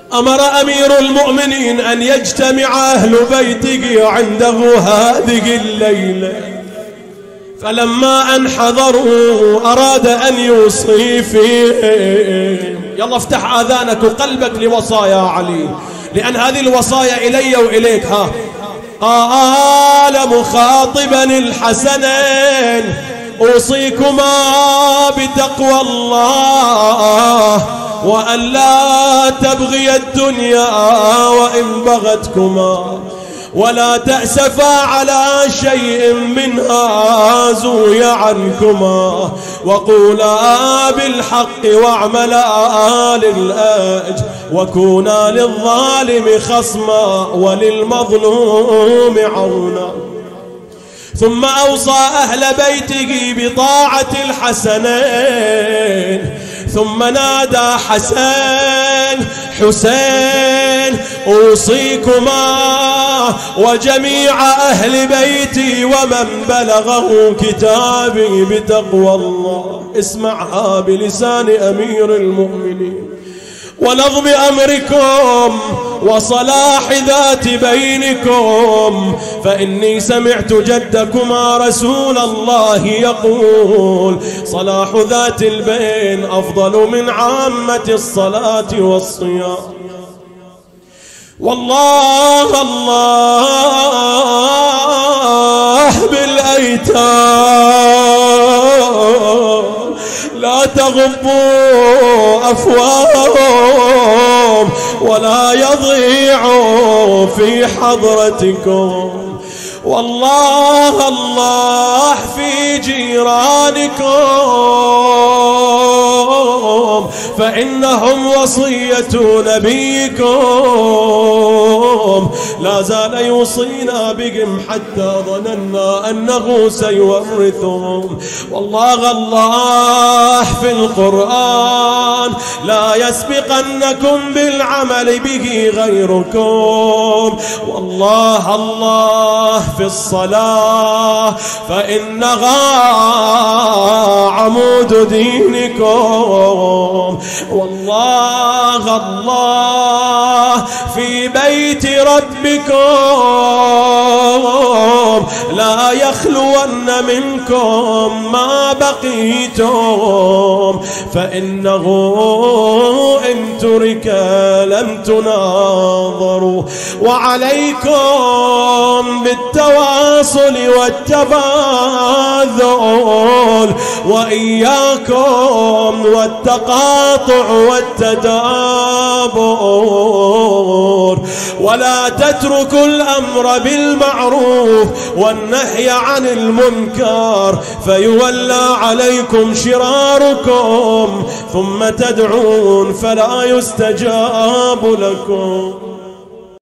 أمر أمير المؤمنين أن يجتمع أهل بيته عنده هذه الليلة، فلما أن حضروا أراد أن يوصي فيه. يلا افتح آذانك وقلبك لوصايا علي، لأن هذه الوصايا إلي وإليك. قال مخاطبا الحسنين: أوصيكما بتقوى الله وأن لا تبغي الدنيا وإن بغتكما، ولا تأسفا على شيء منها زوي عنكما، وقولا بالحق واعملا للأجر، وكونا للظالم خصما وللمظلوم عونا. ثم أوصى أهل بيته بطاعة الحسنين، ثم نادى حسين أوصيكما وجميع أهل بيتي ومن بلغه كتابي بتقوى الله. اسمعها بلسان أمير المؤمنين: ونظم أمركم وصلاح ذات بينكم، فإني سمعت جدكما رسول الله يقول: صلاح ذات البين أفضل من عامة الصلاة والصيام. والله الله بالأيتام لا تغضوا أفواههم ولا يضيعوا في حضرتكم. والله الله في جيرانكم، فإنهم وصية نبيكم، لا زال يوصينا بهم حتى ظننا أنه سيورثهم. والله الله في القرآن: لا يسبقنكم بالعمل به غيركم. والله الله في الصلاة، فإنها عمود دينكم. والله الله في بيت ربكم، لا يخلون منكم ما بقيتم، فإنه إن ترك لم تناظروا. وعليكم بالتواصل والتباذل، وإياكم والتقاطع والتدابر، ولا تتركوا الأمر بالمعروف والنهي عن المنكر، فيولى عليكم شراركم ثم تدعون فلا يستجاب لكم.